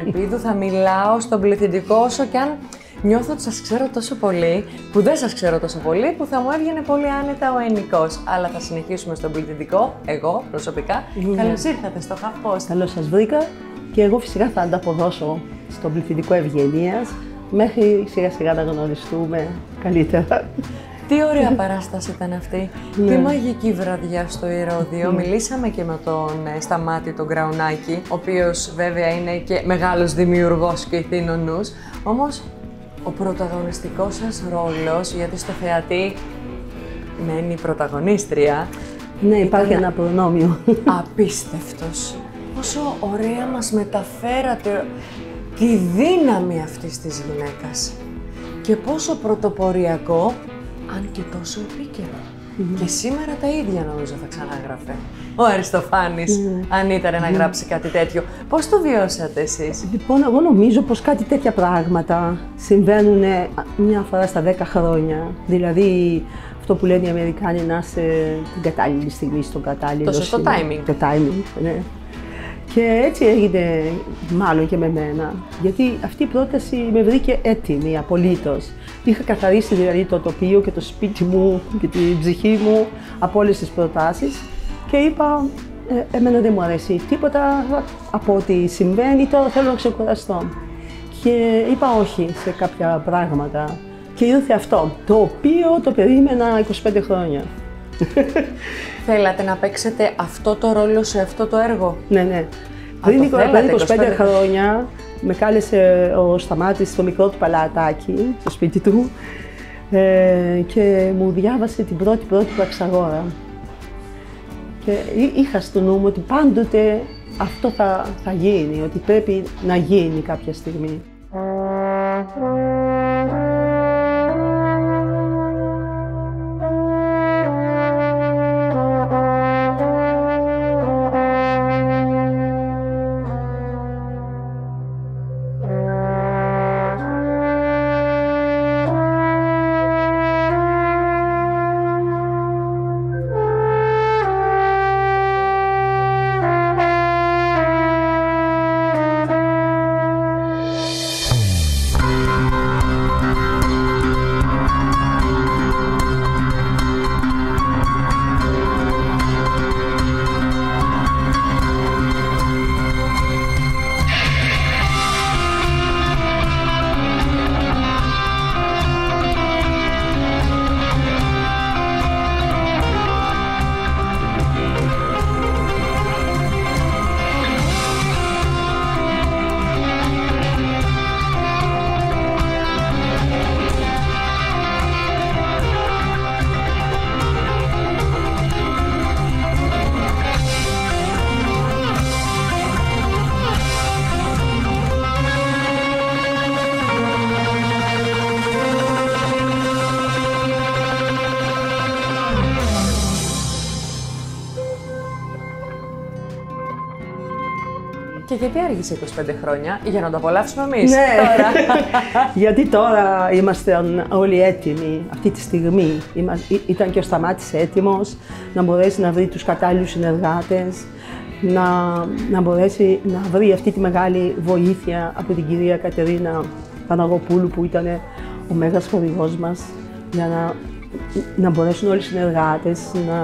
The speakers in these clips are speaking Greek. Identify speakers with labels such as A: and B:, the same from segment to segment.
A: Καρυπίδου θα μιλάω στον πληθυντικό, όσο κι αν νιώθω ότι σας ξέρω τόσο πολύ, που δεν σας ξέρω τόσο πολύ, που θα μου έβγαινε πολύ άνετα ο ενικός. Αλλά θα συνεχίσουμε στον πληθυντικό, εγώ προσωπικά. Καλώς ήρθατε στο HuffPost.
B: Καλώς σας βρήκα και εγώ φυσικά θα ανταποδώσω στον πληθυντικό Ευγενίας μέχρι σιγά σιγά να γνωριστούμε καλύτερα.
A: Τι ωραία παράσταση ήταν αυτή. Τι μαγική βραδιά στο Ηρώδειο. Μιλήσαμε και με τον Σταμάτη τον Γκραουνάκη, ο οποίος βέβαια είναι και μεγάλος δημιουργός και ηθήνονους. Όμως ο πρωταγωνιστικός σας ρόλος, γιατί στο θεατή μένει πρωταγωνίστρια.
B: Ναι, υπάρχει ένα προνόμιο.
A: Απίστευτος. Πόσο ωραία μας μεταφέρατε τη δύναμη αυτής της γυναίκας. Και πόσο πρωτοποριακό, αν και τόσο επίκαιρο. Και σήμερα τα ίδια νομίζω θα ξαναγραφέ. Ο Αριστοφάνης, αν ήταν να γράψει κάτι τέτοιο. Πώς το βιώσατε εσείς?
B: Λοιπόν, εγώ νομίζω πως κάτι τέτοια πράγματα συμβαίνουν μια φορά στα 10 χρόνια. Δηλαδή, αυτό που λένε οι Αμερικάνοι, να είσαι την κατάλληλη στιγμή στον κατάλληλο
A: το σωστό timing.
B: Το timing, ναι. Και έτσι έγινε μάλλον και με μένα, γιατί αυτή η πρόταση με βρήκε έτοιμη απολύτως. Είχα καθαρίσει δηλαδή το τοπίο και το σπίτι μου και την ψυχή μου από όλες τις προτάσεις και είπα, εμένα δεν μου αρέσει τίποτα από ό,τι συμβαίνει, τώρα θέλω να ξεκουραστώ. Και είπα όχι σε κάποια πράγματα και ήρθε αυτό, το οποίο το περίμενα 25 χρόνια.
A: Θέλατε να παίξετε αυτό το ρόλο σε αυτό το έργο?
B: Ναι, ναι. Πριν 25 χρόνια με κάλεσε ο Σταμάτης στο μικρό του παλατάκι, στο σπίτι του, και μου διάβασε την πρώτη Πραξαγόρα. Και είχα στο νου μου ότι πάντοτε αυτό θα γίνει, ότι πρέπει να γίνει κάποια στιγμή.
A: Και γιατί άργησε 25 χρόνια, για να το απολαύσουμε εμείς?
B: Ναι,
A: τώρα.
B: γιατί τώρα είμαστε όλοι έτοιμοι αυτή τη στιγμή. Ήταν και ο Σταμάτης έτοιμος να μπορέσει να βρει τους κατάλληλους συνεργάτες, να μπορέσει να βρει αυτή τη μεγάλη βοήθεια από την κυρία Κατερίνα Παναγοπούλου, που ήταν ο μέγας χορηγός μας, για να μπορέσουν όλοι οι συνεργάτες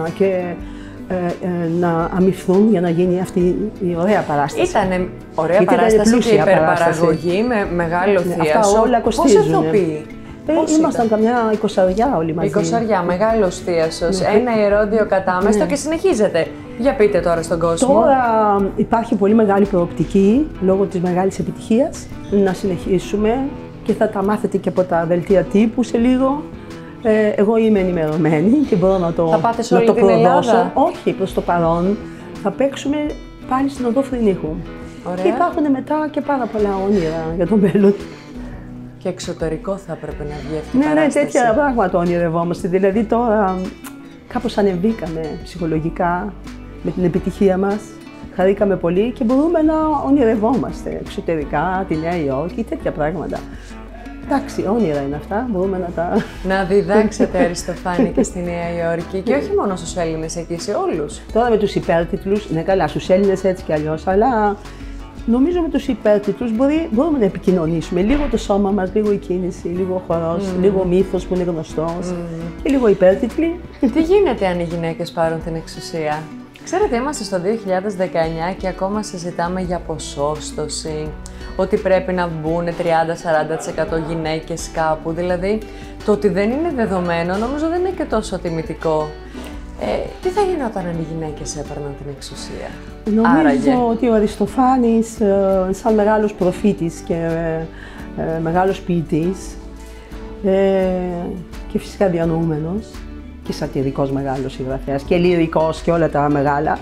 B: να αμυφθούν για να γίνει αυτή η ωραία παράσταση.
A: Ήτανε ωραία παράσταση και υπερπαραγωγή με μεγάλο θίασο.
B: Αυτά όλα κοστίζουν.
A: Πώς ηθοποιοί?
B: Ήμασταν καμιά 20 όλοι μαζί.
A: 20, μεγάλος θίασος, ένα Ηρώδειο κατάμεστο και συνεχίζετε. Για πείτε τώρα στον κόσμο.
B: Τώρα υπάρχει πολύ μεγάλη προοπτική, λόγω της μεγάλης επιτυχίας, να συνεχίσουμε και θα τα μάθετε και από τα δελτία τύπου σε λίγο. Εγώ είμαι ενημερωμένη και μπορώ να το,
A: θα πάτε σε όλη
B: να το
A: την
B: προδώσω.
A: Ελλάδα?
B: Όχι, προς το παρόν. Θα παίξουμε πάλι στην Οδό Φρυνίχου. Και υπάρχουν μετά και πάρα πολλά όνειρα για το μέλλον.
A: Και εξωτερικό θα έπρεπε να βγει αυτή η
B: παράσταση.
A: παράσταση.
B: Ναι, τέτοια πράγματα ονειρευόμαστε. Δηλαδή τώρα κάπως ανεβήκαμε ψυχολογικά με την επιτυχία μας. Χαρήκαμε πολύ και μπορούμε να ονειρευόμαστε εξωτερικά, τη Νέα Υόρκη, τέτοια πράγματα. Εντάξει, όνειρα είναι αυτά, μπορούμε να τα...
A: Να διδάξετε Αριστοφάνη και στη Νέα Υόρκη και όχι μόνο στους Έλληνες εκεί, σε όλους.
B: Τώρα με τους υπέρτιτλους, ναι καλά, στους Έλληνες έτσι κι αλλιώς, αλλά νομίζω με τους υπέρτιτλους μπορούμε να επικοινωνήσουμε. Λίγο το σώμα μας, λίγο η κίνηση, λίγο ο χορός, λίγο ο μύθος που είναι γνωστός και λίγο υπέρτιτλοι.
A: Τι γίνεται αν οι γυναίκες πάρουν την εξουσία? Ξέρετε, είμαστε στο 2019 και ακόμα συζητάμε για ποσόστοση, ότι πρέπει να μπουν 30-40% γυναίκες κάπου. Δηλαδή, το ότι δεν είναι δεδομένο, νομίζω δεν είναι και τόσο τιμητικό. Τι θα γινόταν αν οι γυναίκες έπαιρναν την εξουσία?
B: Νομίζω ότι ο Αριστοφάνης, σαν μεγάλος προφήτης και μεγάλος ποιητής και φυσικά διανοούμενος και σατυρικός μεγάλος συγγραφέας και λυρικός και όλα τα μεγάλα,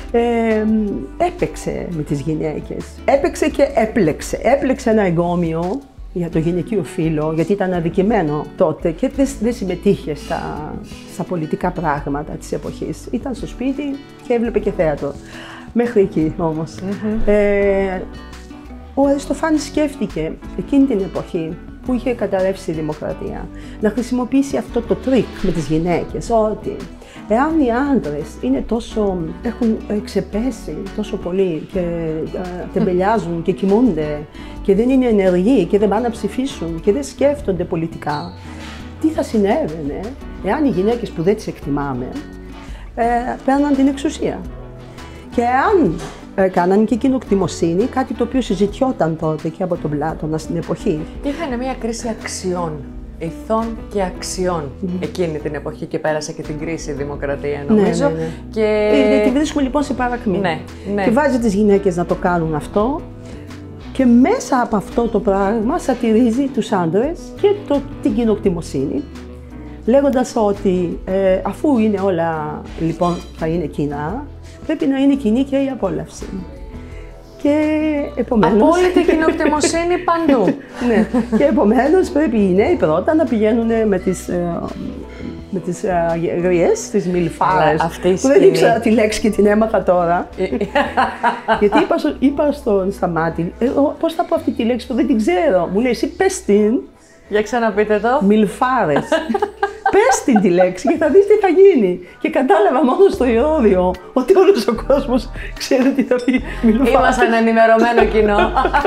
B: έπαιξε με τις γυναίκες. Έπαιξε και έπλεξε. Έπλεξε ένα εγκόμιο για το γυναικείο φύλο, γιατί ήταν αδικημένο τότε και δεν συμμετείχε στα πολιτικά πράγματα της εποχής. Ήταν στο σπίτι και έβλεπε και θέατρο. Μέχρι εκεί όμως. Ο Αριστοφάνης σκέφτηκε εκείνη την εποχή που είχε καταρρεύσει η δημοκρατία να χρησιμοποιήσει αυτό το τρίκ με τις γυναίκες, ότι εάν οι άντρες έχουν ξεπέσει τόσο πολύ και τεμπελιάζουν και κοιμούνται και δεν είναι ενεργοί και δεν πάνε να ψηφίσουν και δεν σκέφτονται πολιτικά, τι θα συνέβαινε εάν οι γυναίκες που δεν τις εκτιμάμε παίρναν την εξουσία. Και αν κάναν και κοινοκτημοσύνη, κάτι το οποίο συζητιόταν τότε και από τον Πλάτωνα στην εποχή.
A: Είχαν μια κρίση αξιών, ηθών και αξιών εκείνη την εποχή και πέρασε και την κρίση η δημοκρατία, νομίζω.
B: Ναι.
A: Και...
B: τη βρίσκουμε λοιπόν σε παρακμή.
A: Ναι.
B: Και βάζει τις γυναίκες να το κάνουν αυτό και μέσα από αυτό το πράγμα σατυρίζει τους άντρες και την κοινοκτημοσύνη, λέγοντας ότι αφού είναι όλα λοιπόν θα είναι κοινά, πρέπει να είναι κοινή και η απόλαυση. Και επομένως...
A: Απόλυτη κοινοκτημοσύνη παντού.
B: Ναι. Και επομένως πρέπει οι νέοι πρώτα να πηγαίνουν με τις γριές, τις μιλφάρες, που δεν ήξερα τη λέξη και την έμαθα τώρα. Γιατί είπα στον Σταμάτη, πώς θα πω αυτή τη λέξη που δεν την ξέρω. Μου λέει, εσύ πες την.
A: Για ξαναπείτε το.
B: Μιλφάρες. Πες την τη λέξη και θα δεις τι θα γίνει. Και κατάλαβα μόνο στο ιόδιο ότι όλος ο κόσμος ξέρει τι θα πει μιλφάρες.
A: Ήμασταν ενημερωμένο κοινό.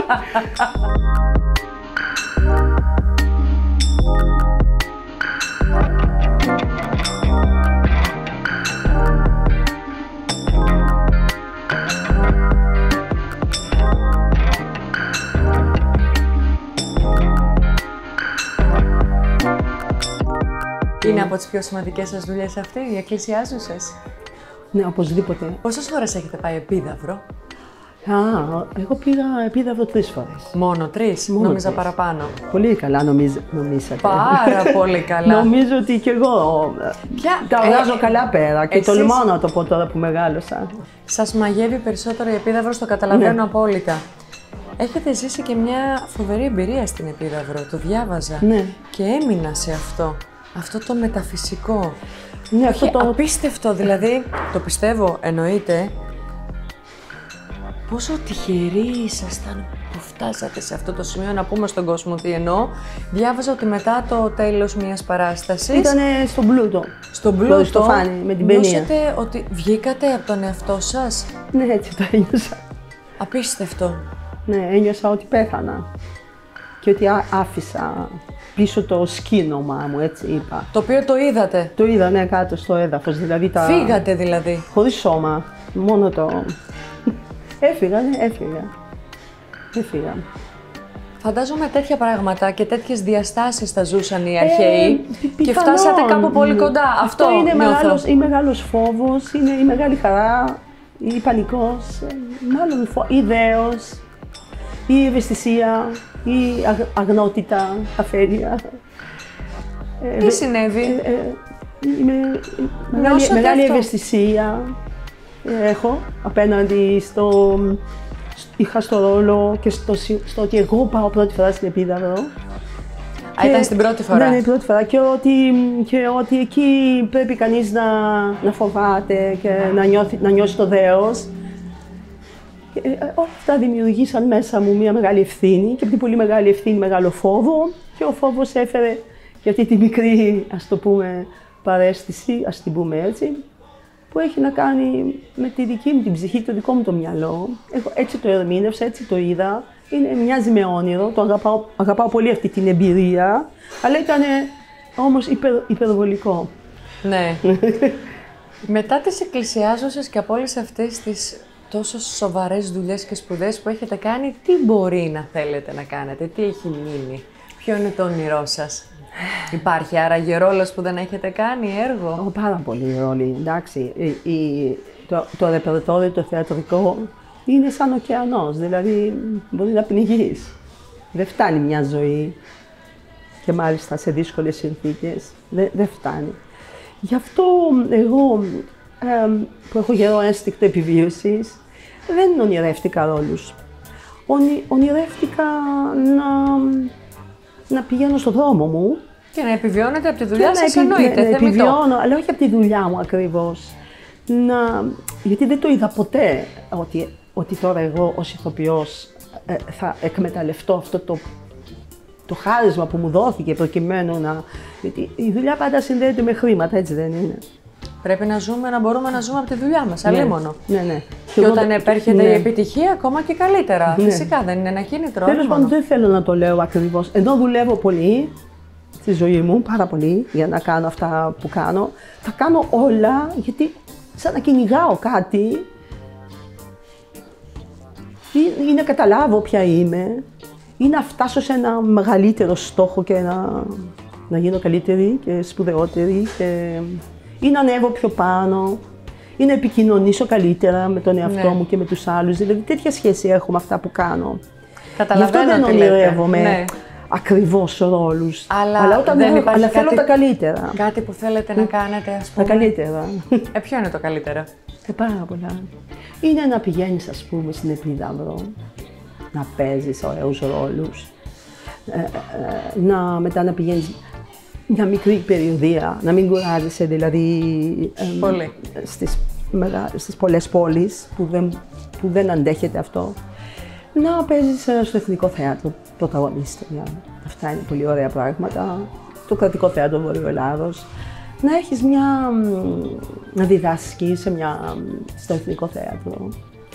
A: Είναι από τις πιο σημαντικές σας δουλειές αυτή, οι εκκλησιάζουσες?
B: Ναι, οπωσδήποτε.
A: Πόσες φορές έχετε πάει Επίδαυρο?
B: Εγώ πήγα Επίδαυρο 3 φορές.
A: Μόνο 3? Νόμιζα παραπάνω.
B: Πολύ καλά νομίζατε.
A: Πάρα πολύ καλά.
B: Νομίζω ότι κι εγώ τα βγάζω καλά πέρα και τολμάω να το πω τώρα που μεγάλωσα.
A: Σας μαγεύει περισσότερο η Επίδαυρο, το καταλαβαίνω απόλυτα. Έχετε ζήσει και μια φοβερή εμπειρία στην Επίδαυρο, το διάβαζα.
B: Ναι.
A: Και έμεινα σε αυτό. Αυτό το μεταφυσικό.
B: Ναι, αυτό το
A: απίστευτο, δηλαδή, το πιστεύω, εννοείται. Πόσο τυχεροί ήσασταν που φτάσατε σε αυτό το σημείο, να πούμε στον κόσμο τι εννοώ. Διάβαζα ότι μετά το τέλος μιας παράστασης...
B: Ήτανε στον πλούτο.
A: Στον πλούτο,
B: στο φάνη, με την παινία.
A: Νιώσατε ότι βγήκατε από τον εαυτό σας?
B: Ναι, έτσι το ένιωσα.
A: Απίστευτο.
B: Ναι, ένιωσα ότι πέθανα. Και ότι άφησα πίσω το σκήνομα μου, έτσι είπα.
A: Το οποίο το είδατε?
B: Το είδα, ναι, κάτω στο έδαφος, δηλαδή τα...
A: Φύγατε δηλαδή?
B: Χωρίς σώμα, μόνο το... Έφυγα.
A: Φαντάζομαι τέτοια πράγματα και τέτοιες διαστάσεις θα ζούσαν οι αρχαίοι και φτάσατε κάπου πολύ κοντά. Αυτό είναι
B: μεγάλος φόβος, είναι η μεγάλη χαρά, η πανικός, μάλλον η δέος, η ευαισθησία, η αγνότητα, αφέλεια.
A: Τι συνέβη?
B: Μεγάλη ευαισθησία έχω απέναντι είχα στο ρόλο και στο ότι εγώ πάω πρώτη φορά στην Επίδαυρο.
A: Ήταν στην πρώτη φορά?
B: Ναι, την πρώτη φορά και ότι εκεί πρέπει κανείς να φοβάται και να νιώσει το δέος. Όλα αυτά δημιουργήσαν μέσα μου μια μεγάλη ευθύνη και από την πολύ μεγάλη ευθύνη μεγάλο φόβο και ο φόβος έφερε για αυτή τη μικρή, ας το πούμε, παρέστηση, ας την πούμε έτσι, που έχει να κάνει με τη δική μου την ψυχή, το δικό μου το μυαλό. Έτσι το ερμήνευσα, έτσι το είδα. Μοιάζει με όνειρο, το αγαπάω πολύ αυτή την εμπειρία, αλλά ήταν όμως υπερβολικό.
A: Ναι. Μετά τις εκκλησιάζωσες και από όλες αυτές τις τόσο σοβαρές δουλειές και σπουδές που έχετε κάνει, τι μπορεί να θέλετε να κάνετε, τι έχει μείνει, ποιο είναι το όνειρό σας? Υπάρχει άραγε ρόλος που δεν έχετε κάνει, έργο?
B: Πάρα πολλοί ρόλοι, εντάξει. Το ρεπερτόριο, το θεατρικό είναι σαν ωκεανός, δηλαδή μπορεί να πνιγείς. Δεν φτάνει μια ζωή και μάλιστα σε δύσκολες συνθήκες, δεν φτάνει. Γι' αυτό εγώ που έχω γερό ένστικτο επιβίωσης, δεν ονειρεύτηκα ρόλους. Ονειρεύτηκα να πηγαίνω στον δρόμο μου.
A: Και να επιβιώνετε από τη δουλειά σας, εννοείται.
B: Να επιβιώνω, αλλά όχι από τη δουλειά μου ακριβώς. Γιατί δεν το είδα ποτέ ότι τώρα εγώ ως ηθοποιός θα εκμεταλλευτώ αυτό το χάρισμα που μου δόθηκε προκειμένου να... Γιατί η δουλειά πάντα συνδέεται με χρήματα, έτσι δεν είναι?
A: Πρέπει να μπορούμε να ζούμε από τη δουλειά μας, αλίμονο.
B: Ναι.
A: Και όταν επέρχεται η επιτυχία, ακόμα και καλύτερα. Ναι. Φυσικά δεν είναι ένα κίνητρο.
B: Τέλος πάντων, δεν θέλω να το λέω ακριβώς. Ενώ δουλεύω πολύ στη ζωή μου, πάρα πολύ, για να κάνω αυτά που κάνω, θα κάνω όλα γιατί σαν να κυνηγάω κάτι ή να καταλάβω ποια είμαι ή να φτάσω σε ένα μεγαλύτερο στόχο και να γίνω καλύτερη και σπουδαιότερη ή να ανέβω πιο πάνω ή να επικοινωνήσω καλύτερα με τον εαυτό μου και με τους άλλους. Δηλαδή τέτοια σχέση έχω με αυτά που κάνω. Γι' αυτό δεν ονειρεύομαι ακριβώς ρόλους. Αλλά όταν αλλά θέλω τα καλύτερα.
A: Κάτι που θέλετε να κάνετε, ας πούμε.
B: Τα καλύτερα.
A: Ποιο είναι το καλύτερο?
B: Πάρα πολλά. Είναι να πηγαίνεις, ας πούμε, στην Επίδαυρο, να παίζεις ωραίους ρόλους, μετά να πηγαίνεις μια μικρή περιοδία, να μην κουράζεσαι δηλαδή στις πολλές πόλεις που δεν αντέχεται αυτό. Να παίζεις στο Εθνικό Θέατρο πρωταγωνίστρια. Αυτά είναι πολύ ωραία πράγματα. Το Κρατικό Θέατρο Βορείου Ελλάδος. Να έχεις να διδάσκεις στο Εθνικό Θέατρο.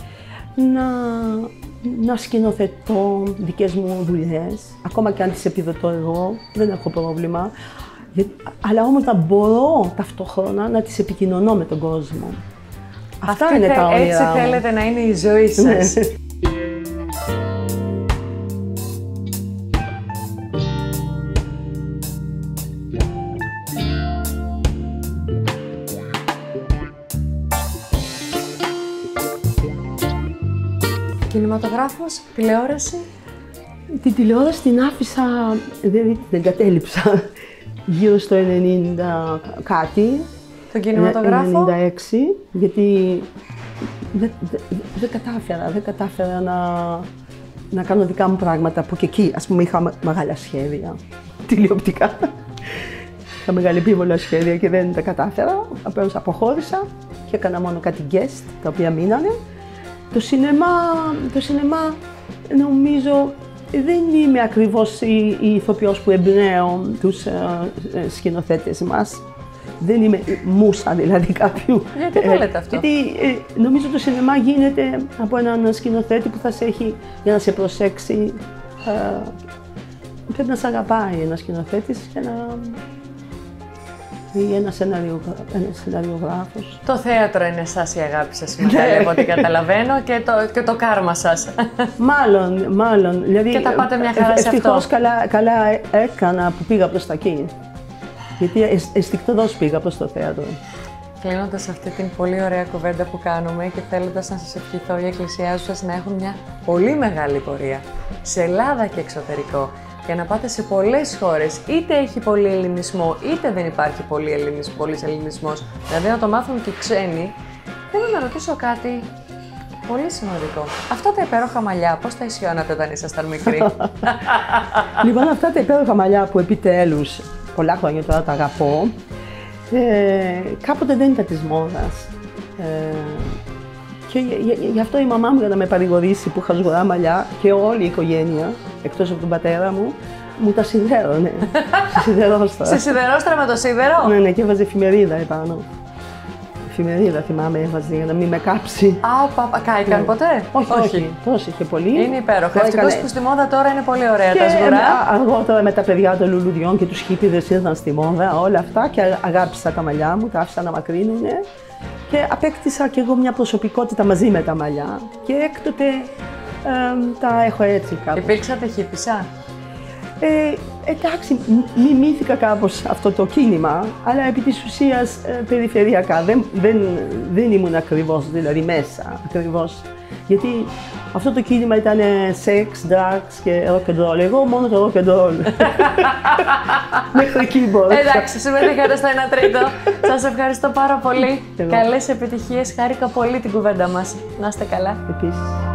B: Να σκηνοθετώ δικές μου δουλειές. Ακόμα και αν τις επιδοτώ εγώ, δεν έχω πρόβλημα. Αλλά όμως να μπορώ ταυτόχρονα να τις επικοινωνώ με τον κόσμο. Αυτά είναι τα όνειρά μου.
A: Έτσι θέλετε να είναι η ζωή σας. Κινηματογράφος, τηλεόραση?
B: Την τηλεόραση την άφησα, δεν κατέληψα, γύρω στο 90 κάτι.
A: Τον κινηματογράφο?
B: 96, γιατί δεν κατάφερα να κάνω δικά μου πράγματα, που και εκεί, ας πούμε, είχα μεγάλα σχέδια, τηλεοπτικά. Είχα μεγαλεπίβολα σχέδια και δεν τα κατάφερα, απλώς αποχώρησα και έκανα μόνο κάτι guest, τα οποία μείνανε. Το σινεμά νομίζω δεν είμαι ακριβώς η ηθοποιός που εμπνέω τους σκηνοθέτες μας. Δεν είμαι μούσα δηλαδή κάποιου.
A: Γιατί το λέτε αυτό?
B: Γιατί νομίζω το σινεμά γίνεται από έναν σκηνοθέτη που θα σε έχει για να σε προσέξει. Πρέπει να σε αγαπάει ένας σκηνοθέτης ή ένας σεναριογράφος.
A: Το θέατρο είναι εσάς η αγάπη σας, από ό,τι καταλαβαίνω, και το κάρμα σας.
B: Μάλλον. Δηλαδή,
A: και τα πάτε μια χαρά σε αυτό.
B: Ευτυχώς καλά έκανα που πήγα προς τα εκεί. Γιατί αισθηκτοδός πήγα προς το θέατρο.
A: Κλείνοντας αυτή την πολύ ωραία κουβέντα που κάνουμε και θέλοντας να σας ευχηθώ οι εκκλησιάζουσες να έχουν μια πολύ μεγάλη πορεία σε Ελλάδα και εξωτερικό, για να πάτε σε πολλές χώρες, είτε έχει πολύ ελληνισμό, είτε δεν υπάρχει πολύς ελληνισμός, δηλαδή να το μάθουν και οι ξένοι. Θέλω να ρωτήσω κάτι πολύ σημαντικό. Αυτά τα υπέροχα μαλλιά, πώς τα ισιώνατε όταν ήσασταν μικροί?
B: Λοιπόν, αυτά τα υπέροχα μαλλιά που επιτέλους πολλά χρόνια τώρα τα αγαπώ, κάποτε δεν ήταν της μόδας. Και γι' αυτό η μαμά μου, για να με παρηγορήσει που είχα σγουρά μαλλιά, και όλη η οικογένεια, εκτός από τον πατέρα μου, μου τα εφημερίδα, θυμάμαι, έβαζε για να μην με κάψει.
A: Κάηκαν ποτέ?
B: Όχι. Πρόσεχε πολύ.
A: Είναι υπέροχο. Ευτυχώς που στη μόδα τώρα είναι πολύ ωραία τα σγουρά.
B: Αργότερα με τα παιδιά των λουλουδιών και τους χίπηδες ήρθαν στη μόδα, όλα αυτά και αγάπησα τα μαλλιά μου, τα άφησα να μακρύνουνε και απέκτησα κι εγώ μια προσωπικότητα μαζί με τα μαλλιά και έκτοτε τα έχω έτσι κάπως.
A: Υπήρξατε χίπισσα?
B: Εντάξει, μιμήθηκα κάπως αυτό το κίνημα, αλλά επί της ουσίας περιφερειακά. Δεν ήμουν ακριβώς, δηλαδή μέσα ακριβώς. Γιατί αυτό το κίνημα ήταν σεξ, drugs και rock and roll. Εγώ μόνο το rock and roll. Μέχρι εκεί μπορούσα.
A: Εντάξει, συμμετείχατε στο 1/3. Σας ευχαριστώ πάρα πολύ. Καλές επιτυχίες. Χάρηκα πολύ την κουβέντα μας. Να είστε καλά.
B: Επίσης.